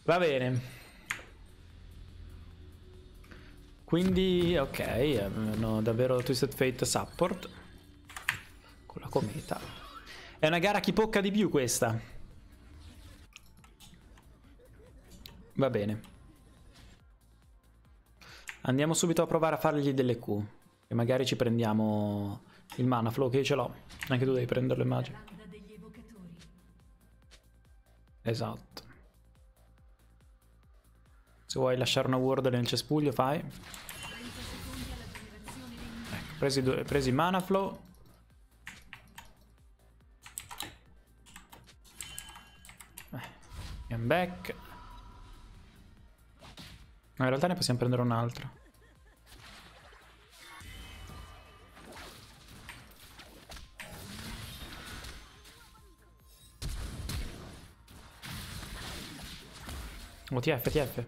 Va bene. Quindi, ok, hanno davvero Twisted Fate support. Con la cometa. È una gara a chi pocca di più questa. Va bene. Andiamo subito a provare a fargli delle Q. E magari ci prendiamo il mana flow, che io ce l'ho. Anche tu devi prenderlo, immagino. Esatto. Se vuoi lasciare una ward nel cespuglio, fai. Ecco, presi il mana flow. Andiamo back. No, in realtà ne possiamo prendere un altro. Oh, TF, TF.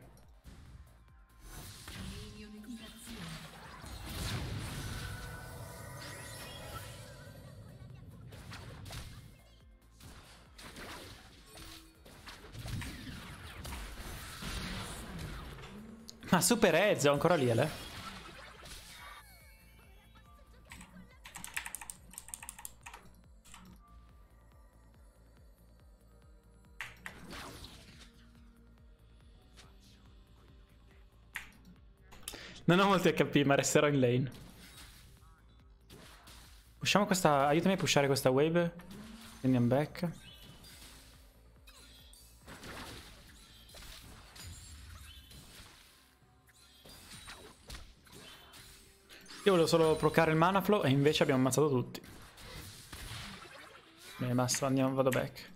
Ma Super Ezio, ancora lì, Ale? Non ho molti HP, ma resterò in lane. Pushiamo questa... Aiutami a pushare questa wave. Andiamo back. Io volevo solo procare il mana flow e invece abbiamo ammazzato tutti. Bene, basta, andiamo, vado back.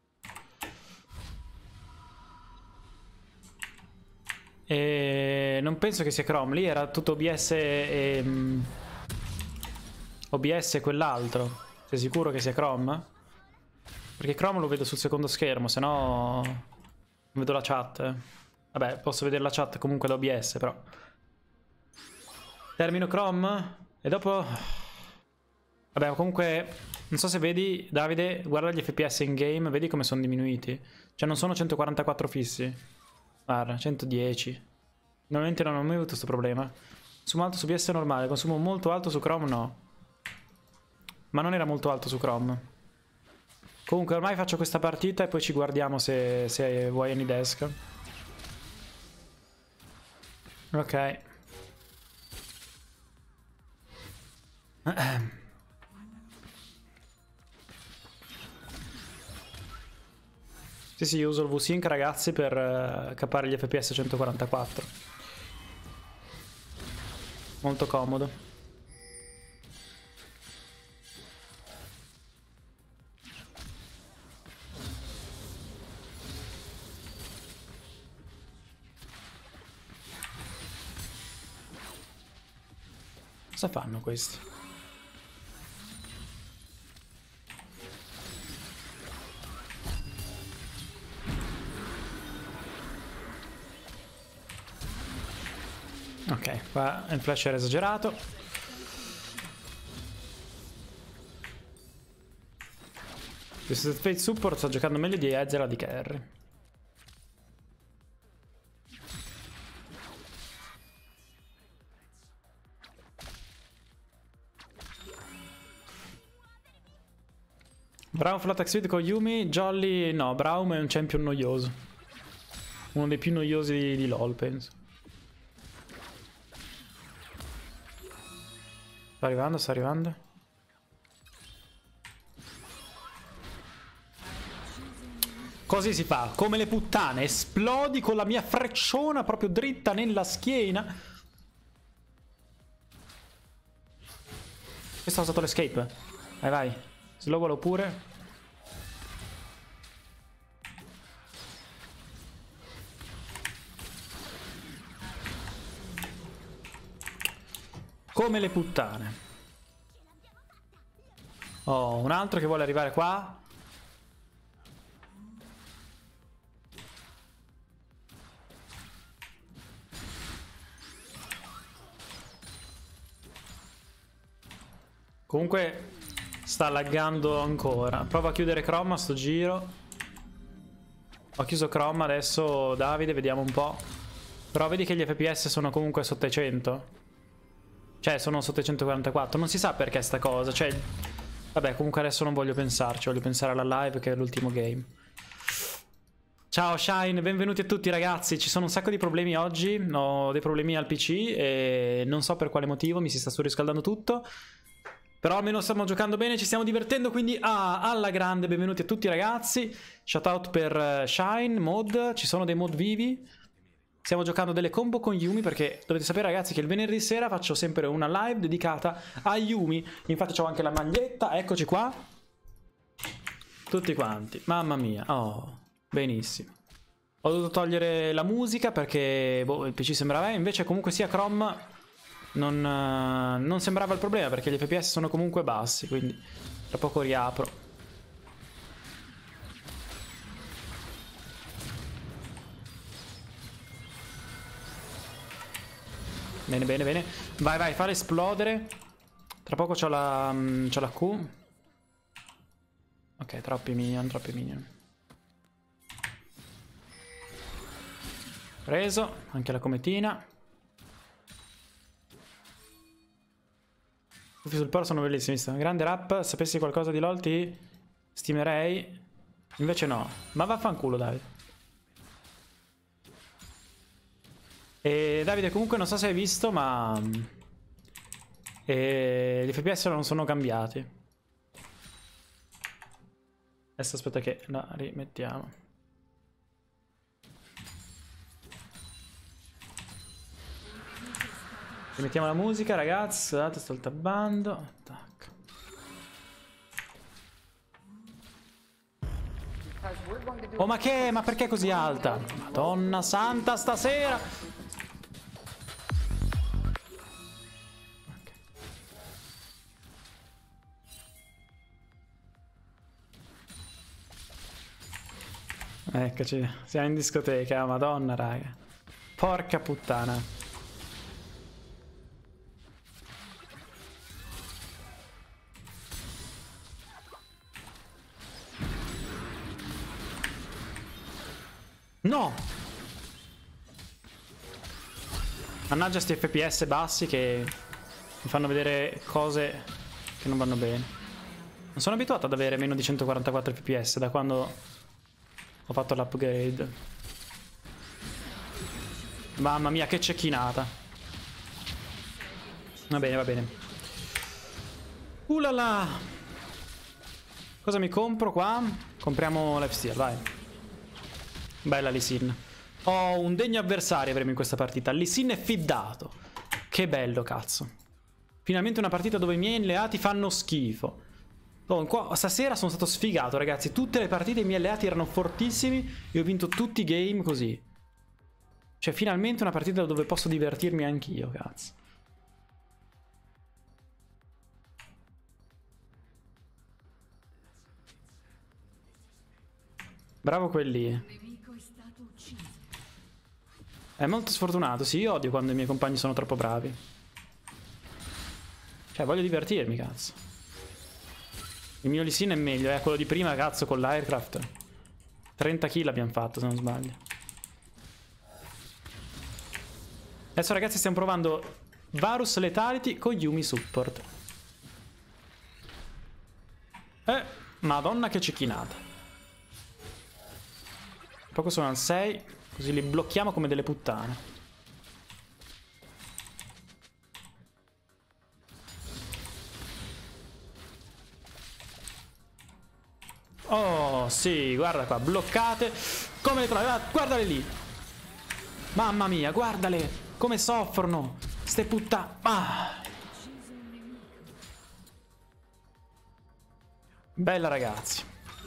E non penso che sia Chrome, lì era tutto OBS e... OBS e quell'altro. Sei sicuro che sia Chrome? Perché Chrome lo vedo sul secondo schermo, se no... Non vedo la chat. Vabbè, posso vedere la chat comunque da OBS, però... Termino Chrome e dopo... Vabbè, comunque... Non so se vedi, Davide, guarda gli FPS in game, vedi come sono diminuiti. Cioè non sono 144 fissi. Guarda, 110. Normalmente non ho mai avuto questo problema. Consumo alto su PS è normale, consumo molto alto su Chrome no. Ma non era molto alto su Chrome. Comunque ormai faccio questa partita e poi ci guardiamo se vuoi Anydesk. Ok. Sì, io uso il V-Sync, ragazzi, per capare gli FPS 144. Molto comodo. Cosa fanno questi? Ok, qua il flash era esagerato. Questo Fate Support sta giocando meglio di Ezra di Carry. Braum Flat Suite con Yumi, Jolly no, Braum è un champion noioso. Uno dei più noiosi di LoL, penso. Sta arrivando, sta arrivando. Così si fa, come le puttane. Esplodi con la mia frecciona proprio dritta nella schiena. Questo ha usato l'escape. Vai, vai. Slowalo pure. Come le puttane. Oh, un altro che vuole arrivare qua. Comunque sta laggando ancora. Prova a chiudere Chroma sto giro. Ho chiuso Chrome adesso, Davide, vediamo un po'. Però vedi che gli FPS sono comunque sotto i 100. Cioè, sono sotto i 144. Non si sa perché sta cosa. Cioè, vabbè, comunque adesso non voglio pensarci. Voglio pensare alla live che è l'ultimo game. Ciao Shine, benvenuti a tutti ragazzi. Ci sono un sacco di problemi oggi. Ho dei problemi al PC e non so per quale motivo. Mi si sta surriscaldando tutto. Però almeno stiamo giocando bene, ci stiamo divertendo. Quindi alla grande, benvenuti a tutti ragazzi. Shoutout per Shine, mod. Ci sono dei mod vivi. Stiamo giocando delle combo con Yuumi perché dovete sapere ragazzi che il venerdì sera faccio sempre una live dedicata a Yuumi. Infatti ho anche la maglietta, eccoci qua. Tutti quanti, mamma mia, oh, benissimo. Ho dovuto togliere la musica perché boh, il PC sembrava, invece comunque sia Chrome non sembrava il problema perché gli FPS sono comunque bassi, quindi tra poco riapro. Bene, bene, bene. Vai, vai, falla esplodere. Tra poco c'ho la Q. Ok, troppi minion, troppi minion. Preso, anche la cometina. Uffi sul poro sono bellissimi. Grande rap, sapessi qualcosa di LOL ti stimerei. Invece no. Ma vaffanculo, Davide. E Davide, comunque non so se hai visto, ma gli FPS non sono cambiati. Adesso aspetta che la rimettiamo. Rimettiamo la musica, ragazzi. Scusate, sto tabbando. Tac. Oh, ma che? Ma perché è così alta? Madonna santa, stasera! Eccoci, siamo in discoteca, madonna raga. Porca puttana. No! Mannaggia sti FPS bassi che mi fanno vedere cose che non vanno bene. Non sono abituato ad avere meno di 144 FPS da quando ho fatto l'upgrade. Mamma mia, che cecchinata. Va bene, va bene. Ulala. Cosa mi compro qua? Compriamo lifesteal, vai. Bella Lee Sin. Ho un degno avversario avremo in questa partita. Lee Sin è fiddato. Che bello, cazzo. Finalmente una partita dove i miei alleati fanno schifo. Oh, qua, stasera sono stato sfigato, ragazzi. Tutte le partite i miei alleati erano fortissimi e ho vinto tutti i game così. Cioè, finalmente una partita dove posso divertirmi anch'io, cazzo. Bravo quelli. È molto sfortunato, sì, io odio quando i miei compagni sono troppo bravi. Cioè, voglio divertirmi, cazzo. Il mio Lee Sin è meglio, quello di prima, cazzo, con l'aircraft. 30 kill abbiamo fatto, se non sbaglio. Adesso, ragazzi, stiamo provando Varus Lethality con Yuumi Support. Madonna che cecchinata. Poco sono al 6, così li blocchiamo come delle puttane. Oh, sì, guarda qua, bloccate. Come le trovi? Guardale lì. Mamma mia, guardale. Come soffrono. Ste puttane. Ah. Bella, ragazzi.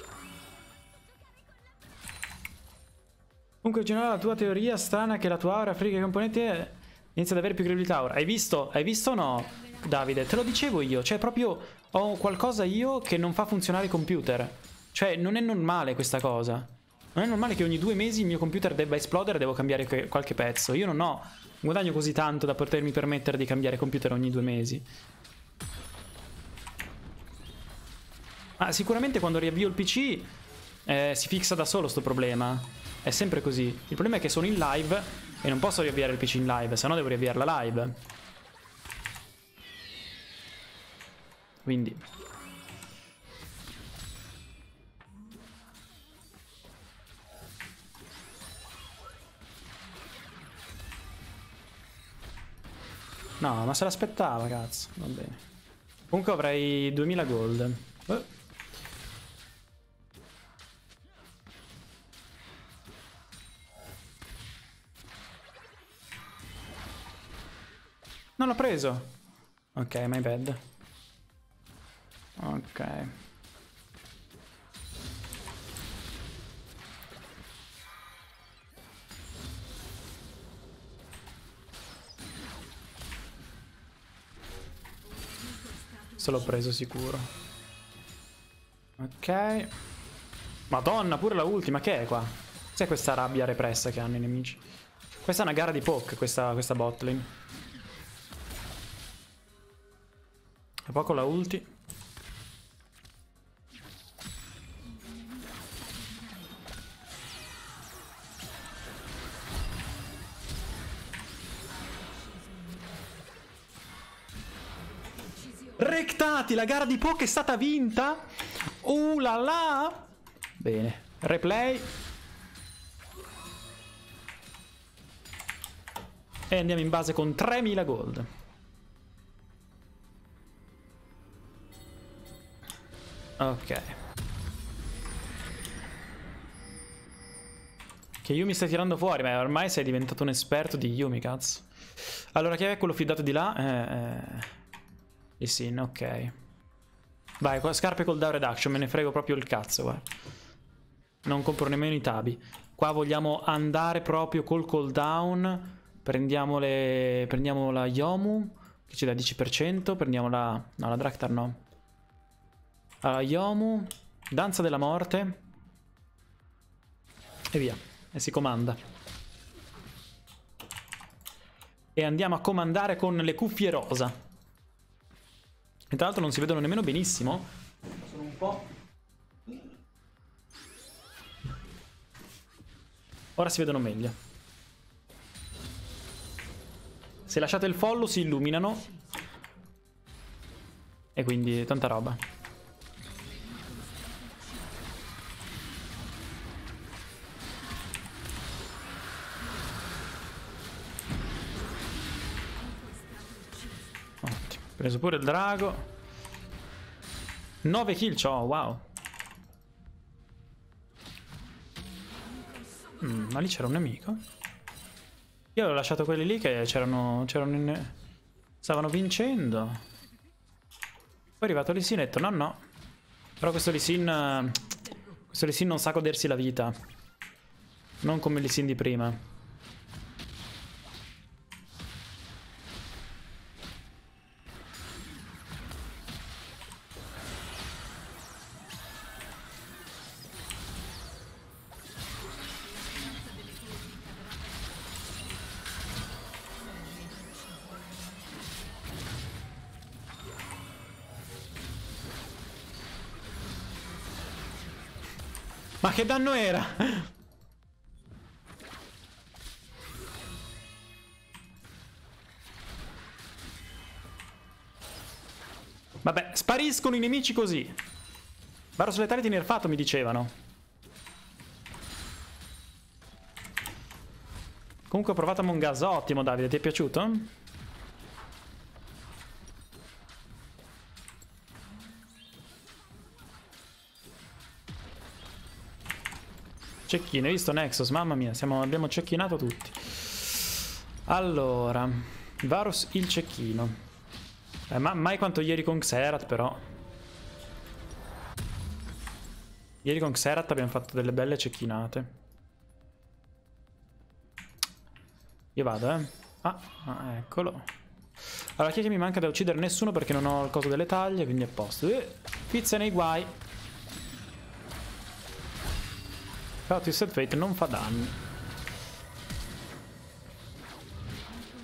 Comunque, in generale, la tua teoria strana è che la tua aura friga i componenti inizia ad avere più credibilità ora. Hai visto? Hai visto o no, Davide? Te lo dicevo io. Cioè, proprio ho qualcosa io che non fa funzionare il computer. Cioè, non è normale questa cosa. Non è normale che ogni 2 mesi il mio computer debba esplodere e devo cambiare qualche pezzo. Io non ho un guadagno così tanto da potermi permettere di cambiare computer ogni 2 mesi. Ma sicuramente quando riavvio il PC si fixa da solo sto problema. È sempre così. Il problema è che sono in live e non posso riavviare il PC in live, se no devo riavviare la live. Quindi... No, ma se l'aspettava, cazzo. Va bene. Comunque avrei 2000 gold. Non l'ho preso. Ok, my bad. Ok. Se l'ho preso sicuro. Ok. Madonna, pure la ultima. Che è qua? Cos'è questa rabbia repressa che hanno i nemici? Questa è una gara di poke, questa botlane. E poi con la ulti. Rectati, la gara di poke è stata vinta. La la. Bene, replay. E andiamo in base con 3000 gold. Ok. Che Yumi stai tirando fuori, ma ormai sei diventato un esperto di Yumi, cazzo. Allora, chi è quello fidato di là? Lee Sin, ok. Vai, scarpe col down reduction, me ne frego proprio il cazzo, guarda. Non compro nemmeno i tabi. Qua vogliamo andare proprio col cooldown. Prendiamo la Yomu, che ci dà 10%. Prendiamo la... No, la Draktar no. Allora, Yomu, danza della morte. E via. E si comanda. E andiamo a comandare con le cuffie rosa. E tra l'altro non si vedono nemmeno benissimo. Sono un po'... Ora si vedono meglio. Se lasciate il follow si illuminano. E quindi tanta roba. Ottimo. Preso pure il drago. 9 kill c'ho, wow. Ma lì c'era un nemico? Io avevo lasciato quelli lì che stavano vincendo. Poi è arrivato Lee Sin e ho detto no no. Però questo Lee Sin non sa godersi la vita. Non come Lee Sin di prima. Ma che danno era? Vabbè, spariscono i nemici così. Varus Letality nerfato mi dicevano. Comunque ho provato Among Us, ottimo Davide, ti è piaciuto? Cecchino, hai visto Nexus? Mamma mia, abbiamo cecchinato tutti. Allora, Varus il cecchino. Ma mai quanto ieri con Xerath, però. Ieri con Xerath abbiamo fatto delle belle cecchinate. Io vado, eh. Eccolo. Allora, chi è che mi manca da uccidere? Nessuno, perché non ho il coso delle taglie, quindi a posto. Pizza nei guai. Però Twisted Fate non fa danni.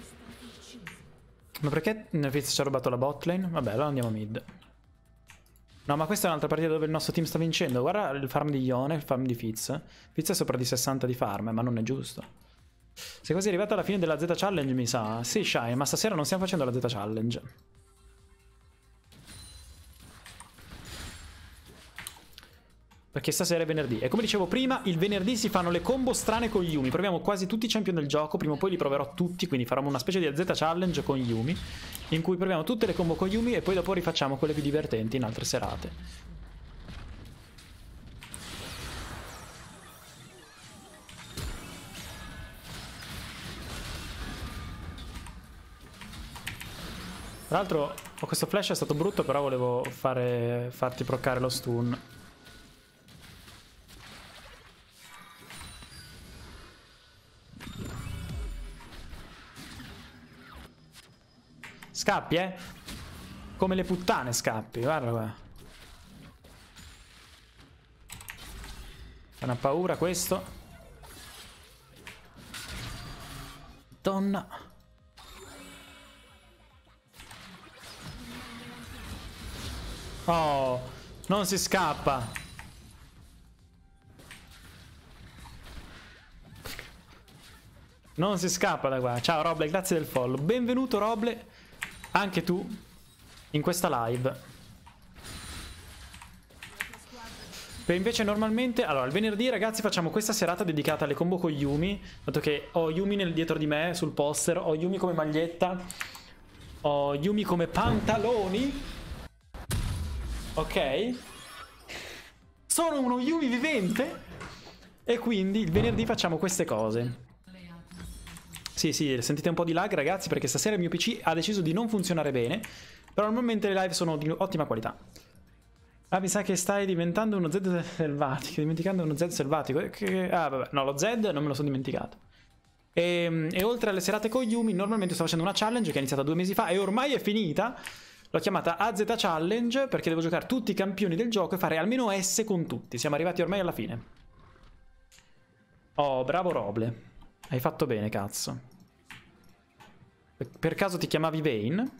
Ma perché Fizz ci ha rubato la bot lane? Vabbè, allora andiamo mid. No, ma questa è un'altra partita dove il nostro team sta vincendo. Guarda il farm di Ione, il farm di Fizz. Fizz è sopra di 60 di farm, ma non è giusto. Sei quasi arrivato alla fine della Z Challenge, mi sa. Sì, Shine, ma stasera non stiamo facendo la Z Challenge. Perché stasera è venerdì. E come dicevo prima, il venerdì si fanno le combo strane con Yumi. Proviamo quasi tutti i champion del gioco. Prima o poi li proverò tutti, quindi faremo una specie di Z Challenge con Yumi, in cui proviamo tutte le combo con Yumi e poi dopo rifacciamo quelle più divertenti in altre serate. Tra l'altro, questo flash è stato brutto, però volevo farti proccare lo stun. Scappi, eh? Come le puttane scappi, guarda qua. È una paura questo. Donna. Oh, non si scappa. Non si scappa da qua. Ciao Roble, grazie del follow. Benvenuto Roble, anche tu, in questa live. Per invece normalmente, allora il venerdì ragazzi facciamo questa serata dedicata alle combo con Yumi, dato che ho Yumi dietro di me sul poster, ho Yumi come maglietta, ho Yumi come pantaloni, ok? Sono uno Yumi vivente e quindi il venerdì facciamo queste cose. Sì, sentite un po' di lag ragazzi perché stasera il mio PC ha deciso di non funzionare bene, però normalmente le live sono di ottima qualità. Ah, mi sa che stai diventando uno Z selvatico, dimenticando uno Z selvatico. Ah, vabbè, no, lo Z non me lo sono dimenticato. E oltre alle serate con Yumi, normalmente sto facendo una challenge che è iniziata 2 mesi fa e ormai è finita. L'ho chiamata AZ Challenge perché devo giocare tutti i campioni del gioco e fare almeno S con tutti. Siamo arrivati ormai alla fine. Oh, bravo Roble. Hai fatto bene, cazzo. Per caso ti chiamavi Vayne?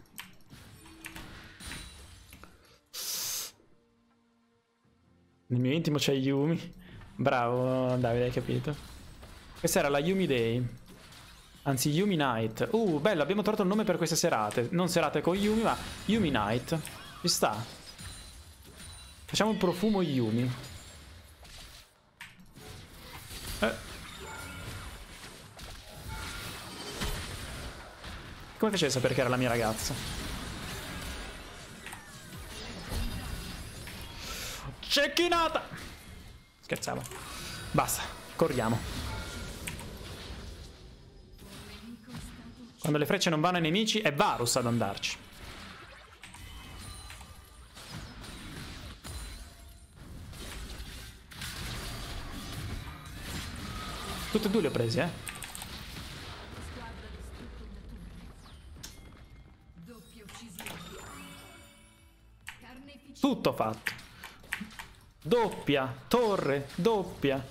Nel mio intimo c'è Yumi. Bravo Davide, hai capito. Questa era la Yumi Day. Anzi Yumi Night. Bello, abbiamo trovato il nome per queste serate. Non serate con Yumi, ma Yumi Night. Ci sta. Facciamo un profumo Yumi. Come facevi a sapere che era la mia ragazza? Cecchinata! Scherzavo. Basta, corriamo. Quando le frecce non vanno ai nemici è Varus ad andarci. Tutti e due li ho presi, eh. Tutto fatto. Doppia, torre, doppia.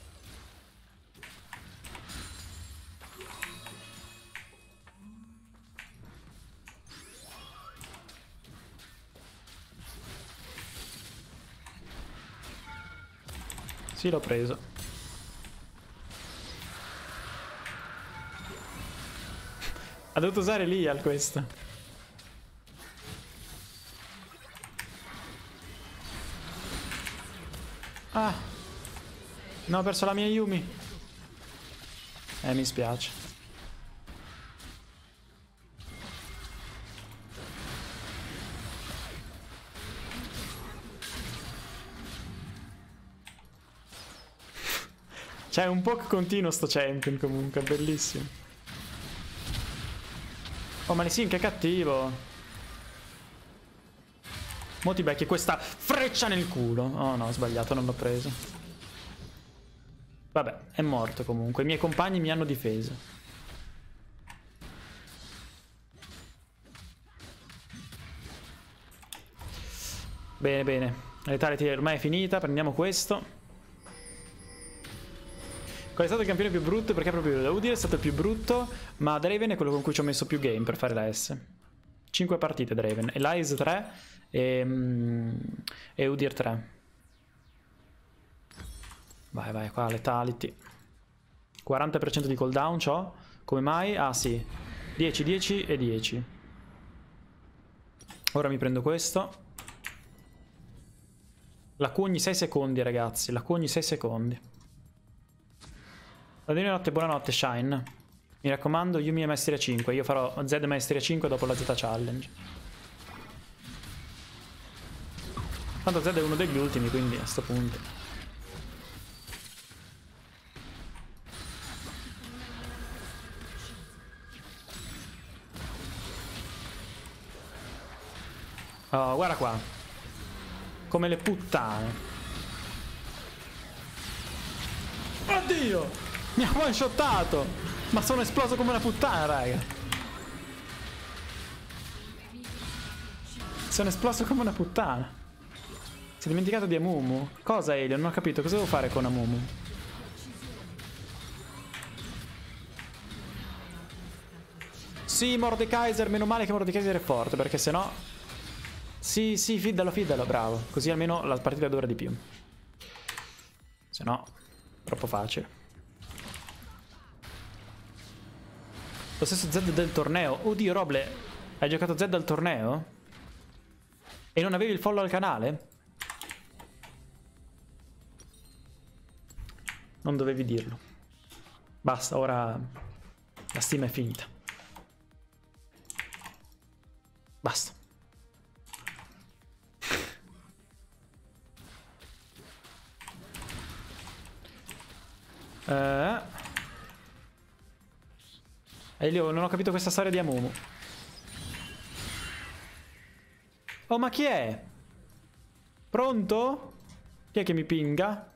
Sì, l'ho preso. Ha dovuto usare Lial questo. Ah, no, ho perso la mia Yumi. Mi spiace. C'è un po' continuo sto champion comunque, bellissimo. Oh, ma Nissin che cattivo. Mo ti becchi questa freccia nel culo. Oh no, ho sbagliato, non l'ho preso. Vabbè, è morto comunque. I miei compagni mi hanno difeso. Bene, bene. La letality ormai è finita, prendiamo questo. Qual è stato il campione più brutto? Perché proprio da Udyr è stato il più brutto, ma Draven è quello con cui ci ho messo più game per fare la S. 5 partite Draven. Elias 3 e Udyr 3. Vai, vai, qua Lethality. 40% di cooldown c'ho. Come mai? Ah sì. 10, 10 e 10. Ora mi prendo questo. La Q ogni 6 secondi, ragazzi. La Q ogni 6 secondi. Buonanotte, buonanotte, Shine. Mi raccomando, Yumi e Maestria 5. Io farò Z Maestria 5 dopo la Z Challenge. Tanto Z è uno degli ultimi, quindi a sto punto. Oh, guarda qua. Come le puttane. Oddio! Mi ha one shottato! Ma sono esploso come una puttana, raga. Sono esploso come una puttana. Si è dimenticato di Amumu. Cosa, Alien? Non ho capito. Cosa devo fare con Amumu? Sì, Mordekaiser. Meno male che Mordekaiser è forte, perché sennò... Sì, sì, fiddalo, fiddalo, bravo. Così almeno la partita dura di più. Se no, troppo facile. Lo stesso Z del torneo. Oddio, Roble, hai giocato Z al torneo? E non avevi il follow al canale? Non dovevi dirlo. Basta, ora la stima è finita. Basta. Elio, non ho capito questa storia di Amumu. Oh, ma chi è? Pronto? Chi è che mi pinga?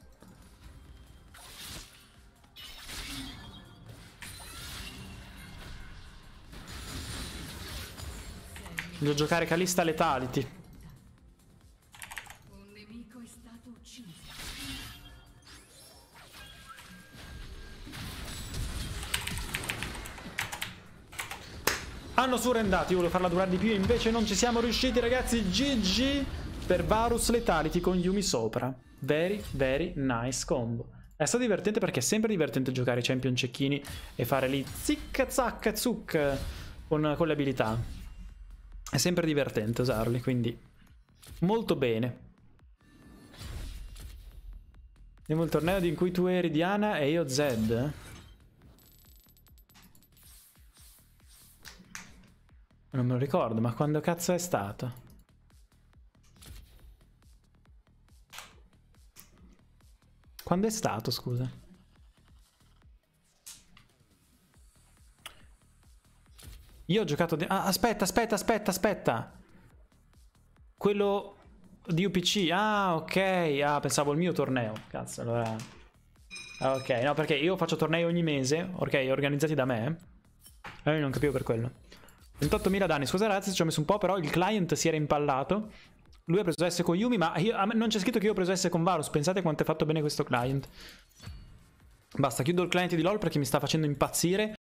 Voglio giocare Kalista Lethality. Un nemico è stato ucciso. Hanno surrendato, io volevo farla durare di più, invece non ci siamo riusciti, ragazzi. GG per Varus Lethality con Yumi sopra. Very, very nice combo. È stato divertente perché è sempre divertente giocare i champion cecchini e fare lì zic zac zuc con le abilità. È sempre divertente usarli, quindi molto bene. Andiamo al torneo in cui tu eri Diana e io Zed. Non me lo ricordo, ma quando cazzo è stato? Quando è stato, scusa? Io ho giocato... Ah, aspetta. Quello di UPC. Ah, ok. Ah, pensavo il mio torneo. Cazzo, allora... Ah, ok, no, perché io faccio tornei ogni mese, ok, organizzati da me. Io non capivo per quello. 28.000 danni, scusa ragazzi, ci ho messo un po', però il client si era impallato. Lui ha preso S con Yumi, ma a me non c'è scritto che io ho preso S con Varus. Pensate quanto è fatto bene questo client. Basta, chiudo il client di LoL perché mi sta facendo impazzire.